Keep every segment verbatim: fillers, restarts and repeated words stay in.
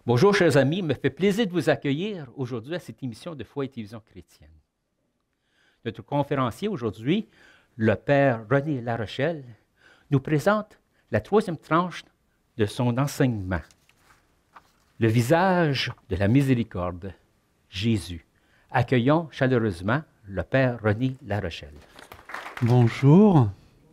Bonjour, chers amis. Il me fait plaisir de vous accueillir aujourd'hui à cette émission de Foi et Télévision chrétienne. Notre conférencier aujourd'hui, le Père René Larochelle, nous présente la troisième tranche de son enseignement. Le visage de la miséricorde, Jésus. Accueillons chaleureusement le Père René Larochelle. Bonjour.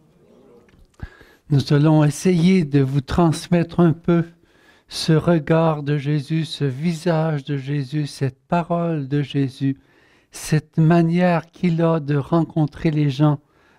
Nous allons essayer de vous transmettre un peu ce regard de Jésus, ce visage de Jésus, cette parole de Jésus, cette manière qu'il a de rencontrer les gens.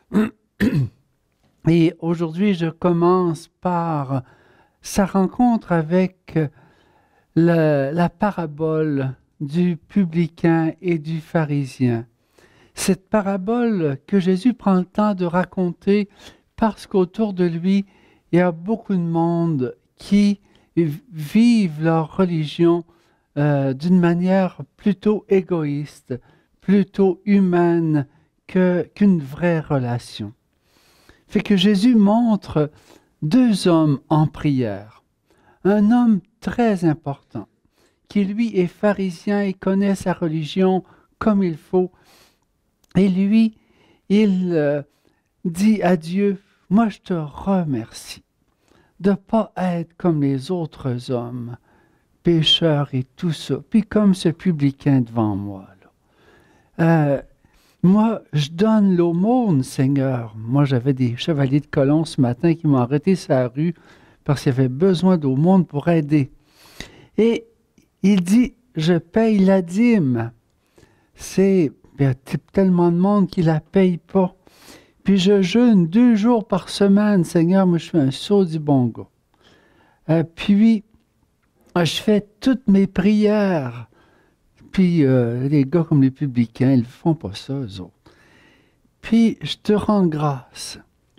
Et aujourd'hui, je commence par sa rencontre avec le, la parabole du publicain et du pharisien. Cette parabole que Jésus prend le temps de raconter parce qu'autour de lui, il y a beaucoup de monde qui vivent leur religion euh, d'une manière plutôt égoïste, plutôt humaine que, qu'une vraie relation. Fait que Jésus montre deux hommes en prière. Un homme très important, qui lui est pharisien et connaît sa religion comme il faut. Et lui, il euh, dit à Dieu, « Moi, je te remercie de ne pas être comme les autres hommes, pécheurs et tout ça, puis comme ce publicain devant moi. Là. Euh, moi, je donne l'aumône, Seigneur. Moi, j'avais des chevaliers de colon ce matin qui m'ont arrêté sur la rue parce qu'il y avait besoin d'aumône pour aider. Et il dit, je paye la dîme. C'est, il y a tellement de monde qui ne la paye pas. Puis je jeûne deux jours par semaine, Seigneur, moi je fais un saut du bon gars. Euh, puis, je fais toutes mes prières. Puis euh, les gars comme les publicains, ils ne font pas ça, eux autres. Puis je te rends grâce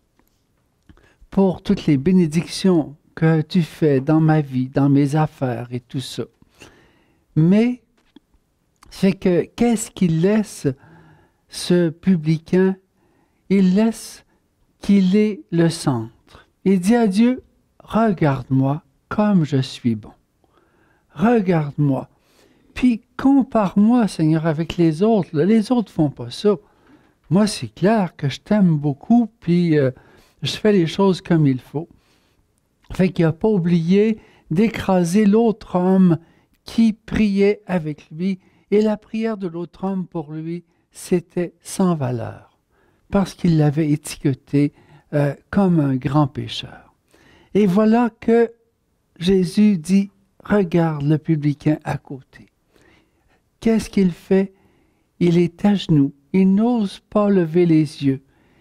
pour toutes les bénédictions que tu fais dans ma vie, dans mes affaires et tout ça. Mais, c'est que qu'est-ce qu'il laisse, ce publicain? Il laisse qu'il est le centre. Il dit à Dieu, regarde-moi comme je suis bon. Regarde-moi. Puis compare-moi, Seigneur, avec les autres. Les autres ne font pas ça. Moi, c'est clair que je t'aime beaucoup, puis euh, je fais les choses comme il faut. Fait qu'il n'a pas oublié d'écraser l'autre homme qui priait avec lui. Et la prière de l'autre homme pour lui, c'était sans valeur. Parce qu'il l'avait étiqueté euh, comme un grand pécheur. Et voilà que Jésus dit, regarde le publicain à côté. Qu'est-ce qu'il fait? Il est à genoux, il n'ose pas lever les yeux.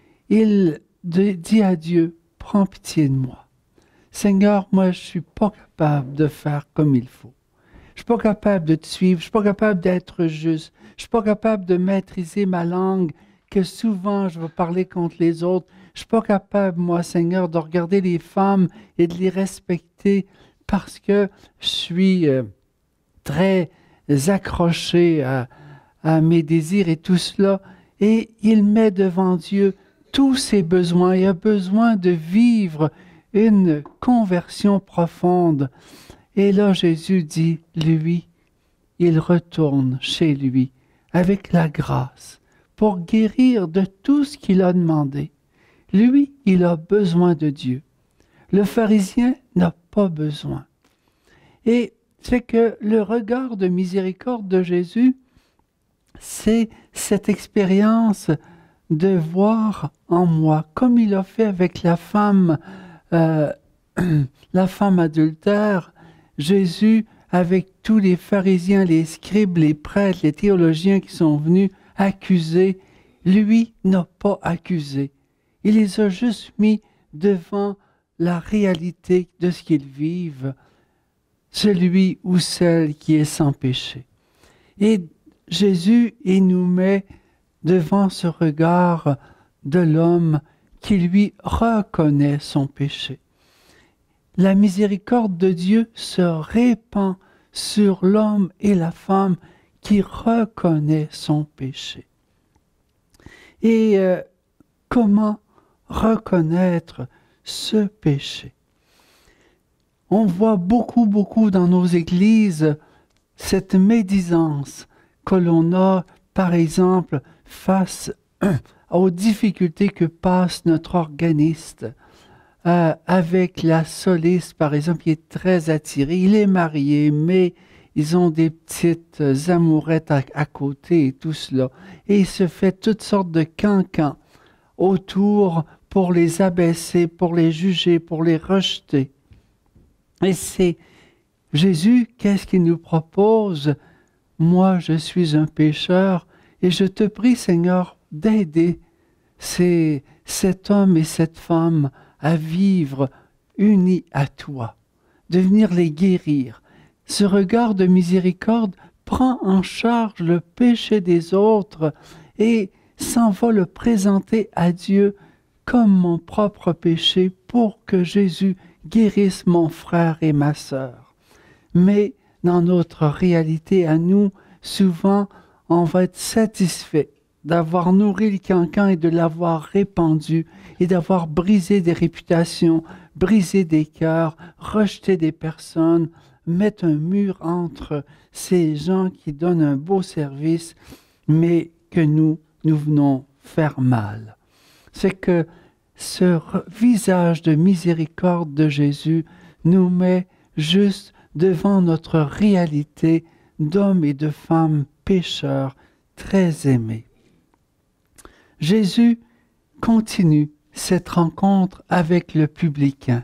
Il dit à Dieu, prends pitié de moi. Seigneur, moi je ne suis pas capable de faire comme il faut. Je ne suis pas capable de te suivre, je ne suis pas capable d'être juste, je ne suis pas capable de maîtriser ma langue, que souvent je vais parler contre les autres. Je ne suis pas capable, moi, Seigneur, de regarder les femmes et de les respecter parce que je suis euh, très accroché à, à mes désirs et tout cela. Et il met devant Dieu tous ses besoins. Il a besoin de vivre une conversion profonde. Et là, Jésus dit, lui, il retourne chez lui avec la grâce pour guérir de tout ce qu'il a demandé. Lui, il a besoin de Dieu. Le pharisien n'a pas besoin. Et c'est que le regard de miséricorde de Jésus, c'est cette expérience de voir en moi, comme il a fait avec la femme, euh, la femme adultère, Jésus, avec tous les pharisiens, les scribes, les prêtres, les théologiens qui sont venus accuser, lui n'a pas accusé. Il les a juste mis devant la réalité de ce qu'ils vivent, celui ou celle qui est sans péché. Et Jésus, il nous met devant ce regard de l'homme qui lui reconnaît son péché. La miséricorde de Dieu se répand sur l'homme et la femme qui reconnaît son péché. Et euh, comment reconnaître ce péché? On voit beaucoup, beaucoup dans nos églises cette médisance que l'on a, par exemple, face aux difficultés que passe notre organiste euh, avec la soliste, par exemple, qui est très attiré. Il est marié, mais ils ont des petites amourettes à, à côté et tout cela. Et il se fait toutes sortes de cancans autour pour les abaisser, pour les juger, pour les rejeter. Et c'est Jésus, qu'est-ce qu'il nous propose? Moi, je suis un pécheur et je te prie, Seigneur, d'aider ces, cet homme et cette femme à vivre unis à toi, de venir les guérir. Ce regard de miséricorde prend en charge le péché des autres et s'en va le présenter à Dieu comme mon propre péché pour que Jésus guérisse mon frère et ma sœur. Mais dans notre réalité à nous, souvent, on va être satisfait d'avoir nourri le cancan et de l'avoir répandu et d'avoir brisé des réputations, brisé des cœurs, rejeté des personnes, mettre un mur entre ces gens qui donnent un beau service, mais que nous, nous venons faire mal. C'est que ce visage de miséricorde de Jésus nous met juste devant notre réalité d'hommes et de femmes pécheurs très aimés. Jésus continue cette rencontre avec le publicain.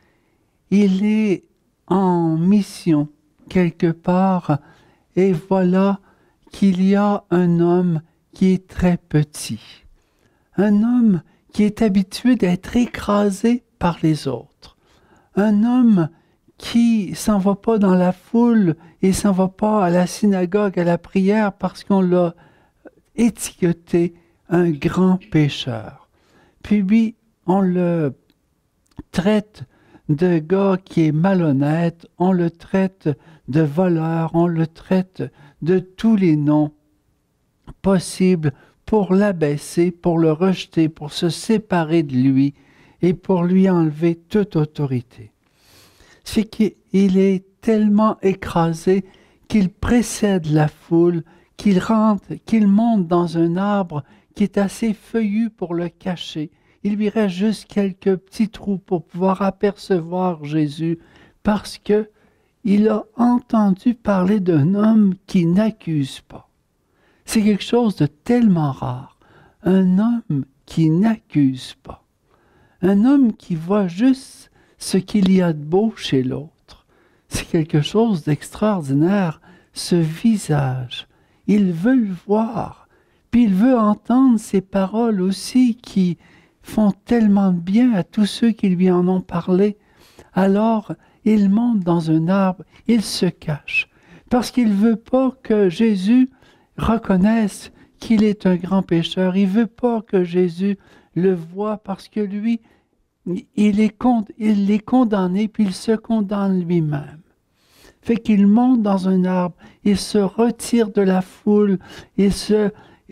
Il est en mission quelque part et voilà qu'il y a un homme qui est très petit. Un homme qui est habitué d'être écrasé par les autres. Un homme qui s'en va pas dans la foule et s'en va pas à la synagogue, à la prière parce qu'on l'a étiqueté un grand pécheur. Puis on le traite de gars qui est malhonnête, on le traite de voleur, on le traite de tous les noms possibles pour l'abaisser, pour le rejeter, pour se séparer de lui et pour lui enlever toute autorité. C'est qu'il est tellement écrasé qu'il précède la foule, qu'il rentre, qu'il monte dans un arbre qui est assez feuillu pour le cacher. Il lui reste juste quelques petits trous pour pouvoir apercevoir Jésus parce que il a entendu parler d'un homme qui n'accuse pas. C'est quelque chose de tellement rare. Un homme qui n'accuse pas. Un homme qui voit juste ce qu'il y a de beau chez l'autre. C'est quelque chose d'extraordinaire. Ce visage, il veut le voir. Puis il veut entendre ces paroles aussi qui font tellement de bien à tous ceux qui lui en ont parlé. Alors, il monte dans un arbre, il se cache. Parce qu'il ne veut pas que Jésus reconnaisse qu'il est un grand pécheur. Il ne veut pas que Jésus le voie parce que lui, il est, con, il est condamné, puis il se condamne lui-même. Fait qu'il monte dans un arbre, il se retire de la foule, il se,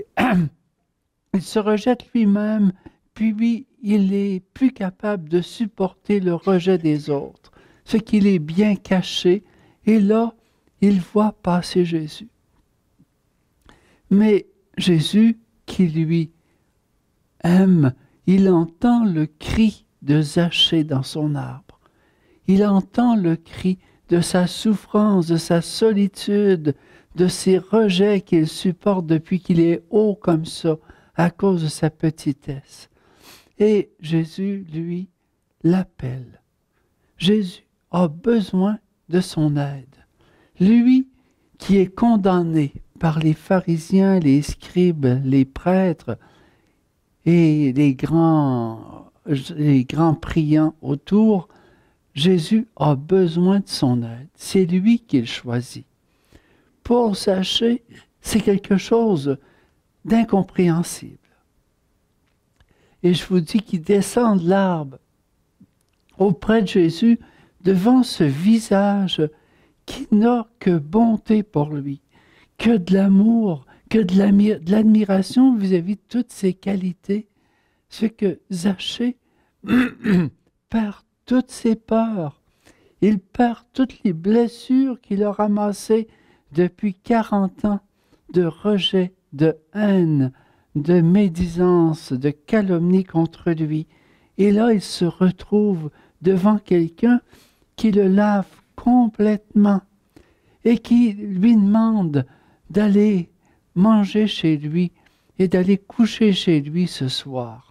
il se rejette lui-même, puis il est plus capable de supporter le rejet des autres. Fait qu'il est bien caché, et là, il voit passer Jésus. Mais Jésus, qui lui aime, il entend le cri de Zachée dans son arbre. Il entend le cri de sa souffrance, de sa solitude, de ses rejets qu'il supporte depuis qu'il est haut comme ça, à cause de sa petitesse. Et Jésus, lui, l'appelle. Jésus a besoin de son aide. Lui qui est condamné par les pharisiens, les scribes, les prêtres et les grands, les grands priants autour, Jésus a besoin de son aide. C'est lui qu'il choisit. Pour Zachée, c'est quelque chose d'incompréhensible. Et je vous dis qu'il descend de l'arbre auprès de Jésus devant ce visage qui n'a que bonté pour lui, que de l'amour, que de l'admiration vis-à-vis de toutes ses qualités. C'est que Zachée perd toutes ses peurs. Il perd toutes les blessures qu'il a ramassées depuis quarante ans de rejet, de haine, de médisance, de calomnie contre lui. Et là, il se retrouve devant quelqu'un qui le lave complètement et qui lui demande d'aller manger chez lui et d'aller coucher chez lui ce soir.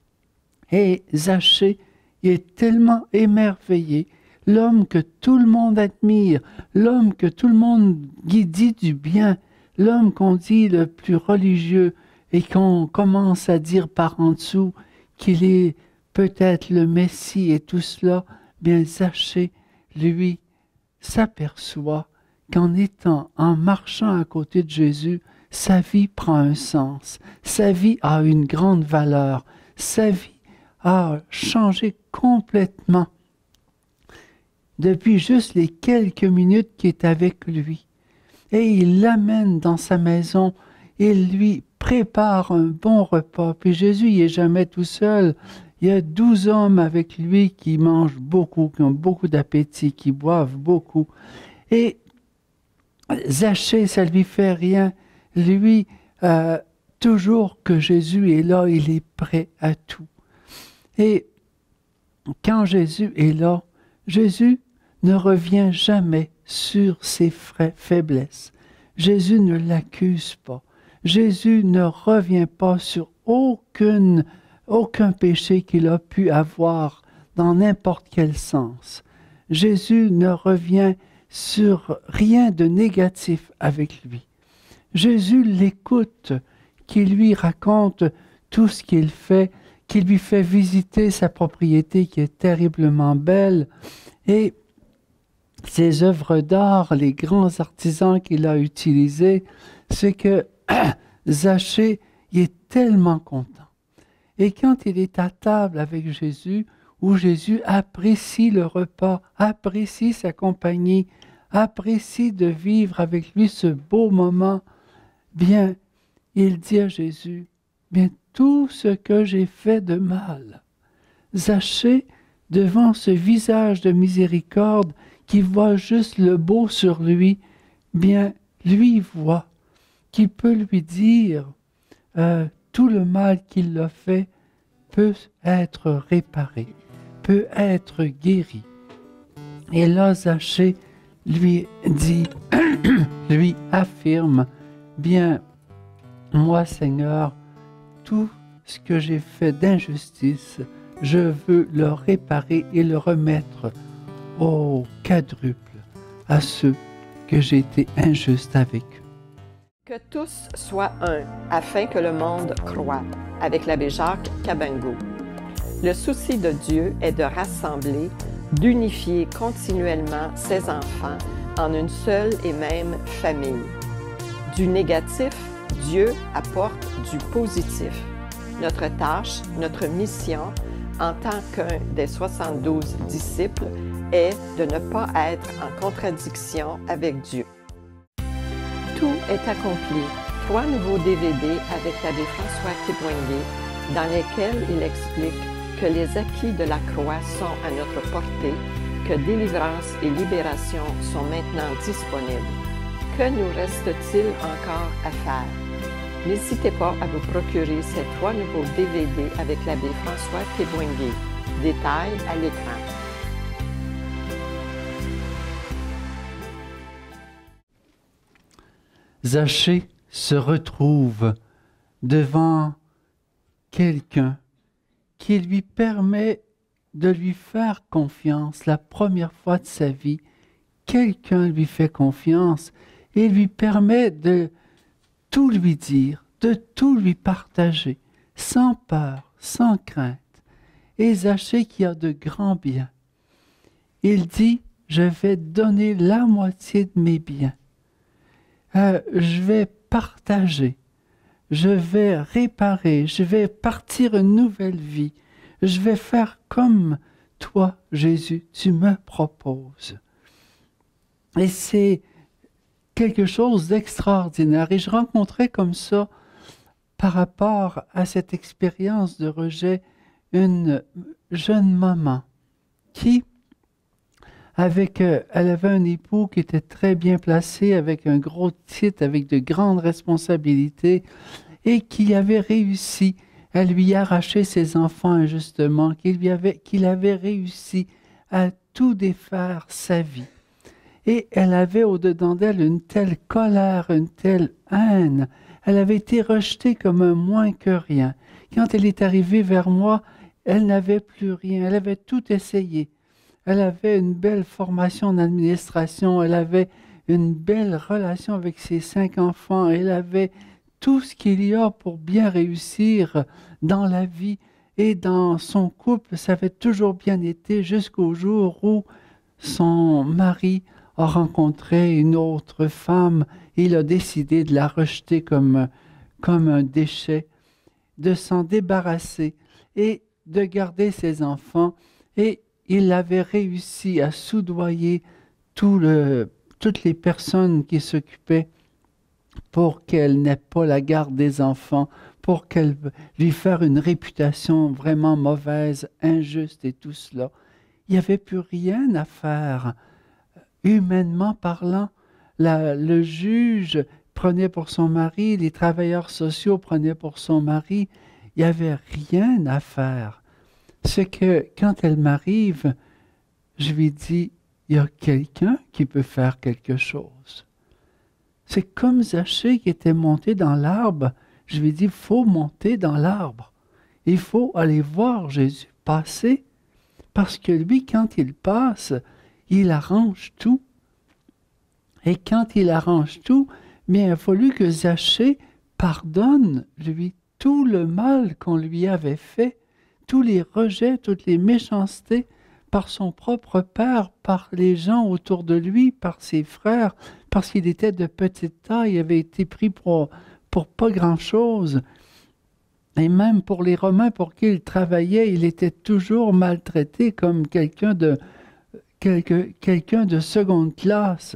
Et Zachée est tellement émerveillé, l'homme que tout le monde admire, l'homme que tout le monde dit du bien, l'homme qu'on dit le plus religieux et qu'on commence à dire par en dessous qu'il est peut-être le Messie et tout cela, bien Zachée, lui, s'aperçoit qu'en étant, en marchant à côté de Jésus, sa vie prend un sens, sa vie a une grande valeur, sa vie a changé complètement depuis juste les quelques minutes qu'il est avec lui. Et il l'amène dans sa maison, il lui prépare un bon repas. Puis Jésus, il n'est jamais tout seul. Il y a douze hommes avec lui qui mangent beaucoup, qui ont beaucoup d'appétit, qui boivent beaucoup. Et Zachée, ça ne lui fait rien. Lui, euh, toujours que Jésus est là, il est prêt à tout. Et quand Jésus est là, Jésus ne revient jamais sur ses faiblesses. Jésus ne l'accuse pas. Jésus ne revient pas sur aucune, aucun péché qu'il a pu avoir dans n'importe quel sens. Jésus ne revient sur rien de négatif avec lui. Jésus l'écoute, qui lui raconte tout ce qu'il fait, qui lui fait visiter sa propriété qui est terriblement belle, et ses œuvres d'art, les grands artisans qu'il a utilisés, c'est que Zachée il est tellement content. Et quand il est à table avec Jésus, où Jésus apprécie le repas, apprécie sa compagnie, apprécie de vivre avec lui ce beau moment, bien, il dit à Jésus, bien, tout ce que j'ai fait de mal. Zachée, devant ce visage de miséricorde qui voit juste le beau sur lui, bien, lui voit qu'il peut lui dire euh, tout le mal qu'il a fait peut être réparé, peut être guéri. Et là, Zachée lui dit, lui affirme, bien, moi, Seigneur, tout ce que j'ai fait d'injustice, je veux le réparer et le remettre au quadruple à ceux que j'ai été injuste avec eux. Que tous soient un, afin que le monde croie, avec l'abbé Jacques Cabango. Le souci de Dieu est de rassembler, d'unifier continuellement ses enfants en une seule et même famille. Du négatif, Dieu apporte du positif. Notre tâche, notre mission, en tant qu'un des soixante-douze disciples, est de ne pas être en contradiction avec Dieu. Tout est accompli. Trois nouveaux D V D avec l'abbé François Kipwenge, dans lesquels il explique que les acquis de la croix sont à notre portée, que délivrance et libération sont maintenant disponibles. Que nous reste-t-il encore à faire? N'hésitez pas à vous procurer ces trois nouveaux D V D avec l'abbé François Kipwenge. Détails à l'écran. Zachée se retrouve devant quelqu'un qui lui permet de lui faire confiance la première fois de sa vie. Quelqu'un lui fait confiance et lui permet de tout lui dire, de tout lui partager, sans peur, sans crainte. Et Zachée qui a de grands biens. Il dit, je vais donner la moitié de mes biens. Euh, je vais partager, je vais réparer, je vais partir une nouvelle vie. Je vais faire comme toi, Jésus, tu me proposes. Et c'est quelque chose d'extraordinaire. Et je rencontrais comme ça, par rapport à cette expérience de rejet, une jeune maman qui avec, euh, elle avait un époux qui était très bien placé, avec un gros titre, avec de grandes responsabilités, et qui avait réussi à lui arracher ses enfants injustement, qu'il lui avait, qu'il avait réussi à tout défaire sa vie. Et elle avait au-dedans d'elle une telle colère, une telle haine. Elle avait été rejetée comme un moins que rien. Quand elle est arrivée vers moi, elle n'avait plus rien. Elle avait tout essayé. Elle avait une belle formation en administration. Elle avait une belle relation avec ses cinq enfants. Elle avait tout ce qu'il y a pour bien réussir dans la vie et dans son couple. Ça avait toujours bien été jusqu'au jour où son mari a rencontré une autre femme. Il a décidé de la rejeter comme, comme un déchet, de s'en débarrasser et de garder ses enfants. Et il avait réussi à soudoyer tout le, toutes les personnes qui s'occupaient pour qu'elle n'ait pas la garde des enfants, pour qu'elle lui fasse une réputation vraiment mauvaise, injuste et tout cela. Il n'y avait plus rien à faire. Humainement parlant, la, le juge prenait pour son mari, les travailleurs sociaux prenaient pour son mari. Il n'y avait rien à faire. C'est que quand elle m'arrive, je lui dis, il y a quelqu'un qui peut faire quelque chose. C'est comme Zachée qui était monté dans l'arbre. Je lui ai dit, il faut monter dans l'arbre. Il faut aller voir Jésus passer. Parce que lui, quand il passe, il arrange tout. Et quand il arrange tout, bien, il a fallu que Zachée pardonne, lui, tout le mal qu'on lui avait fait, tous les rejets, toutes les méchancetés, par son propre père, par les gens autour de lui, par ses frères, parce qu'il était de petite taille, il avait été pris pour, pour pas grand-chose. Et même pour les Romains pour qui il travaillait, il était toujours maltraité comme quelqu'un de, quelque, quelqu'un de seconde classe.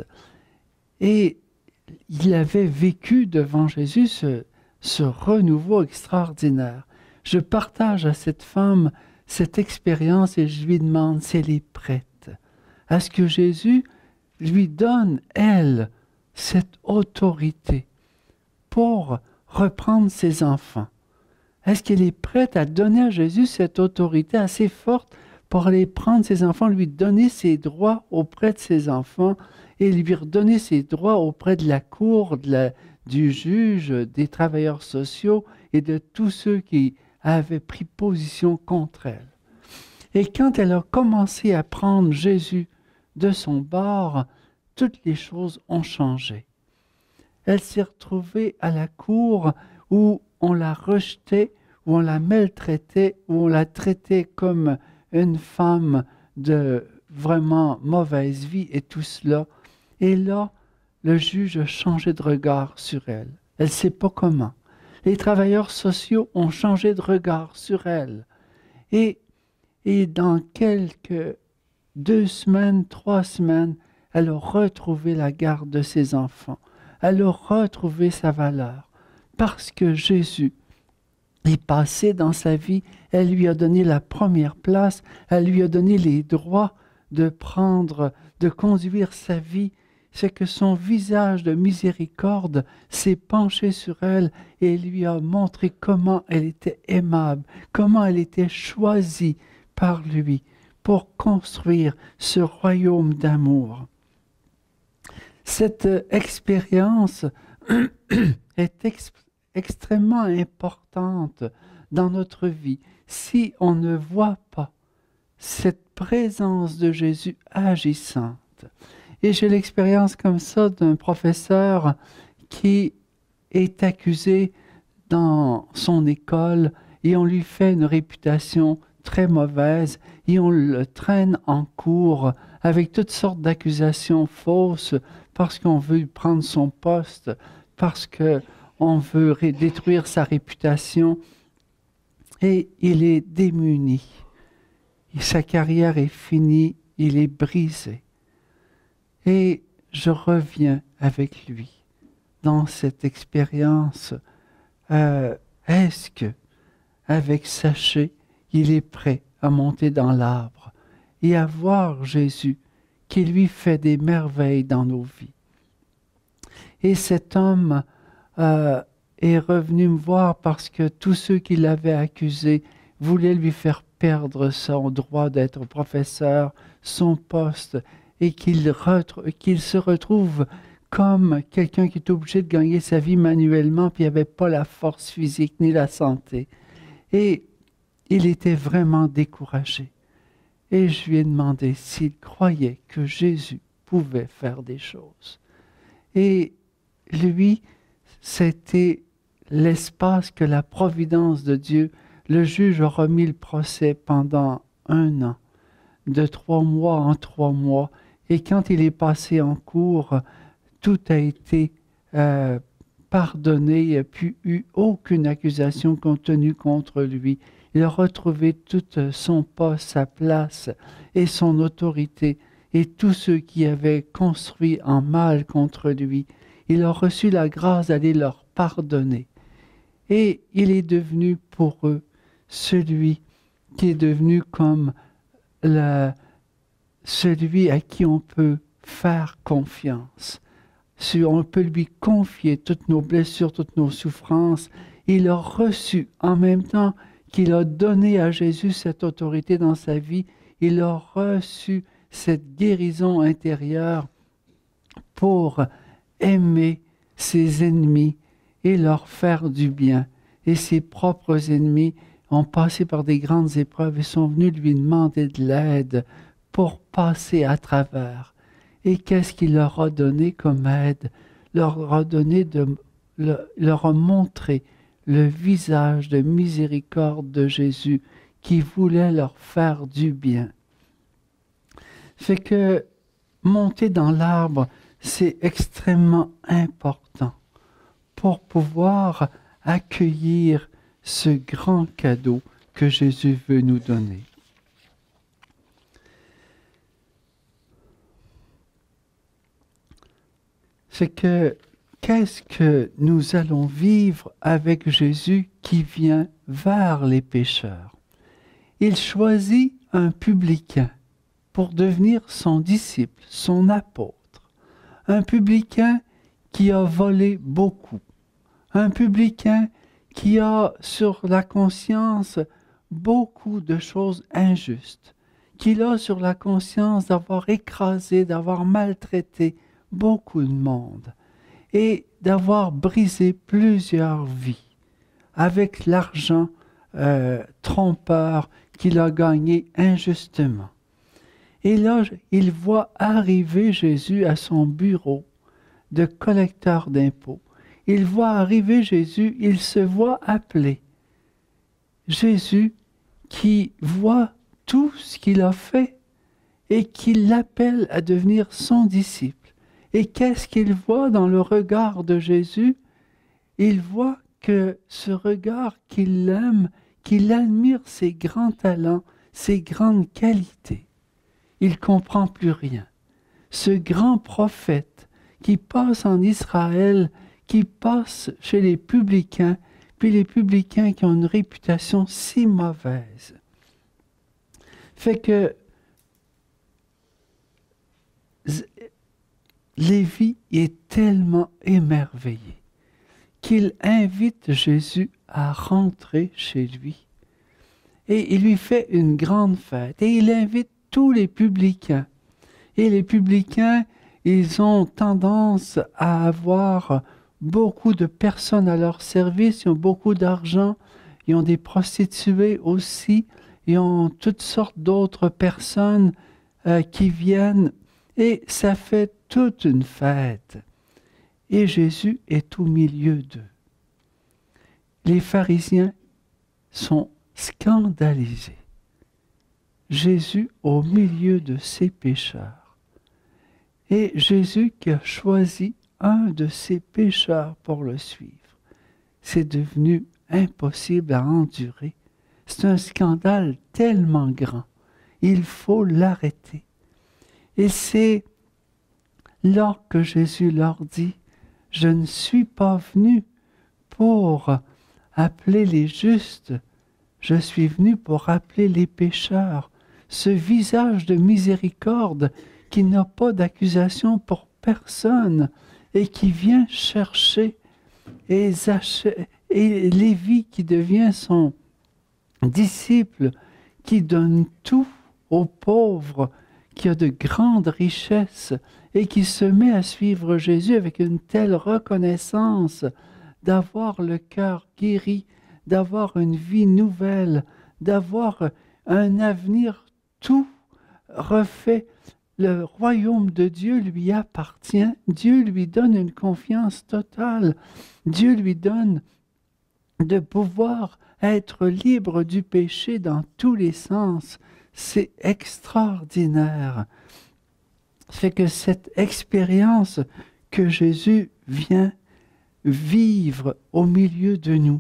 Et il avait vécu devant Jésus ce, ce renouveau extraordinaire. Je partage à cette femme cette expérience et je lui demande si elle est prête à ce que Jésus lui donne, elle, cette autorité pour reprendre ses enfants. Est-ce qu'elle est prête à donner à Jésus cette autorité assez forte pour aller prendre ses enfants, lui donner ses droits auprès de ses enfants et lui redonner ses droits auprès de la cour, de la, du juge, des travailleurs sociaux et de tous ceux qui avaient pris position contre elle. Et quand elle a commencé à prendre Jésus de son bord, toutes les choses ont changé. Elle s'est retrouvée à la cour où on la rejetait, où on la maltraitait, où on la traitait comme une femme de vraiment mauvaise vie et tout cela. Et là, le juge a changé de regard sur elle. Elle ne sait pas comment. Les travailleurs sociaux ont changé de regard sur elle. Et, et dans quelques deux semaines, trois semaines, elle a retrouvé la garde de ses enfants. Elle a retrouvé sa valeur. Parce que Jésus est passé dans sa vie, elle lui a donné la première place, elle lui a donné les droits de prendre, de conduire sa vie. C'est que son visage de miséricorde s'est penché sur elle et lui a montré comment elle était aimable, comment elle était choisie par lui pour construire ce royaume d'amour. Cette expérience est ex- extrêmement importante dans notre vie. Si on ne voit pas cette présence de Jésus agissante, et j'ai l'expérience comme ça d'un professeur qui est accusé dans son école et on lui fait une réputation très mauvaise et on le traîne en cours avec toutes sortes d'accusations fausses parce qu'on veut prendre son poste, parce qu'on veut détruire sa réputation et il est démuni. Et sa carrière est finie, il est brisé. Et je reviens avec lui dans cette expérience. Euh, est-ce que, avec Zachée, il est prêt à monter dans l'arbre et à voir Jésus qui lui fait des merveilles dans nos vies. Et cet homme euh, est revenu me voir parce que tous ceux qui l'avaient accusé voulaient lui faire perdre son droit d'être professeur, son poste, et qu'il retr- qu'il se retrouve comme quelqu'un qui est obligé de gagner sa vie manuellement, puis il n'avait pas la force physique ni la santé. Et il était vraiment découragé. Et je lui ai demandé s'il croyait que Jésus pouvait faire des choses. Et lui, c'était l'espace que la providence de Dieu, le juge a remis le procès pendant un an, de trois mois en trois mois. Et quand il est passé en cours, tout a été euh, pardonné, il n'y a plus eu aucune accusation contenue contre lui. Il a retrouvé tout son poste, sa place et son autorité, et tous ceux qui avaient construit en mal contre lui. Il a reçu la grâce d'aller leur pardonner. Et il est devenu pour eux celui qui est devenu comme le, celui à qui on peut faire confiance. Si on peut lui confier toutes nos blessures, toutes nos souffrances. Il a reçu en même temps qu'il a donné à Jésus cette autorité dans sa vie. Il a reçu cette guérison intérieure pour aimer ses ennemis et leur faire du bien. Et ses propres ennemis ont passé par des grandes épreuves et sont venus lui demander de l'aide pour passer à travers. Et qu'est-ce qu'il leur a donné comme aide? Leur a donné de, le, leur a montré le visage de miséricorde de Jésus qui voulait leur faire du bien. Fait que monter dans l'arbre, c'est extrêmement important pour pouvoir accueillir ce grand cadeau que Jésus veut nous donner. C'est que qu'est-ce que nous allons vivre avec Jésus qui vient vers les pécheurs? Il choisit un publicain pour devenir son disciple, son apôtre. Un publicain qui a volé beaucoup. Un publicain qui a sur la conscience beaucoup de choses injustes. Qu'il a sur la conscience d'avoir écrasé, d'avoir maltraité beaucoup de monde. Et d'avoir brisé plusieurs vies avec l'argent euh, trompeur qu'il a gagné injustement. Et là, il voit arriver Jésus à son bureau de collecteur d'impôts. Il voit arriver Jésus, il se voit appeler. Jésus qui voit tout ce qu'il a fait et qui l'appelle à devenir son disciple. Et qu'est-ce qu'il voit dans le regard de Jésus? Il voit que ce regard qu'il aime, qu'il admire ses grands talents, ses grandes qualités. Il comprend plus rien. Ce grand prophète qui passe en Israël, qui passe chez les publicains, puis les publicains qui ont une réputation si mauvaise. Fait que Lévi est tellement émerveillé qu'il invite Jésus à rentrer chez lui. Et il lui fait une grande fête. Et il invite tous les publicains. Et les publicains, ils ont tendance à avoir beaucoup de personnes à leur service. Ils ont beaucoup d'argent. Ils ont des prostituées aussi. Ils ont toutes sortes d'autres personnes euh, qui viennent. Et ça fait toute une fête. Et Jésus est au milieu d'eux. Les pharisiens sont scandalisés. Jésus au milieu de ces pécheurs. Et Jésus qui a choisi un de ces pécheurs pour le suivre. C'est devenu impossible à endurer. C'est un scandale tellement grand. Il faut l'arrêter. Et c'est là que Jésus leur dit, « Je ne suis pas venu pour appeler les justes, je suis venu pour appeler les pécheurs. » Ce visage de miséricorde qui n'a pas d'accusation pour personne et qui vient chercher et, Zachée, et Lévi qui devient son disciple, qui donne tout aux pauvres, qui a de grandes richesses et qui se met à suivre Jésus avec une telle reconnaissance d'avoir le cœur guéri, d'avoir une vie nouvelle, d'avoir un avenir tout refait. Le royaume de Dieu lui appartient. Dieu lui donne une confiance totale. Dieu lui donne de pouvoir être libre du péché dans tous les sens. C'est extraordinaire. C'est que cette expérience que Jésus vient vivre au milieu de nous.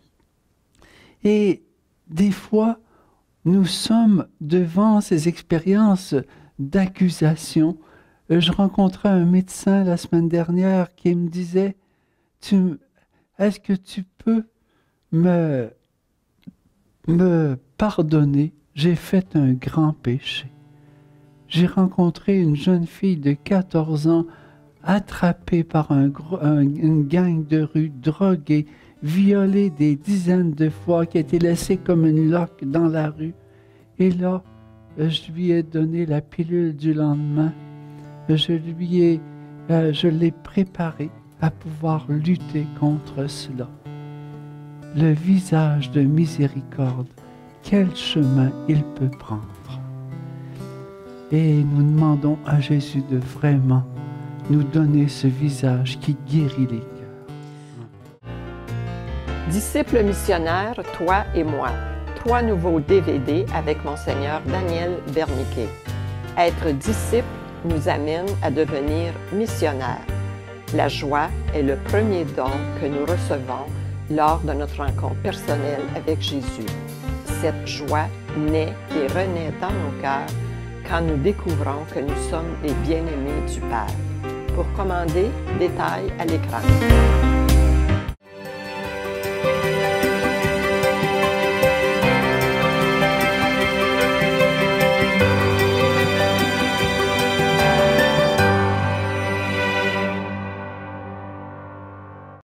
Et des fois, nous sommes devant ces expériences d'accusation. Je rencontrais un médecin la semaine dernière qui me disait, tu, est-ce que tu peux me, me pardonner? J'ai fait un grand péché. J'ai rencontré une jeune fille de quatorze ans attrapée par un, un, une gang de rue, droguée, violée des dizaines de fois, qui a été laissée comme une loque dans la rue. Et là, je lui ai donné la pilule du lendemain. Je lui ai, euh, je l'ai préparé à pouvoir lutter contre cela. Le visage de miséricorde, quel chemin il peut prendre. Et nous demandons à Jésus de vraiment nous donner ce visage qui guérit les cœurs. Disciples missionnaires, toi et moi. Trois nouveaux D V D avec Monseigneur Daniel Berniquet. Être disciple nous amène à devenir missionnaire. La joie est le premier don que nous recevons lors de notre rencontre personnelle avec Jésus. Cette joie naît et renaît dans nos cœurs quand nous découvrons que nous sommes les bien-aimés du Père. Pour commander, détails à l'écran.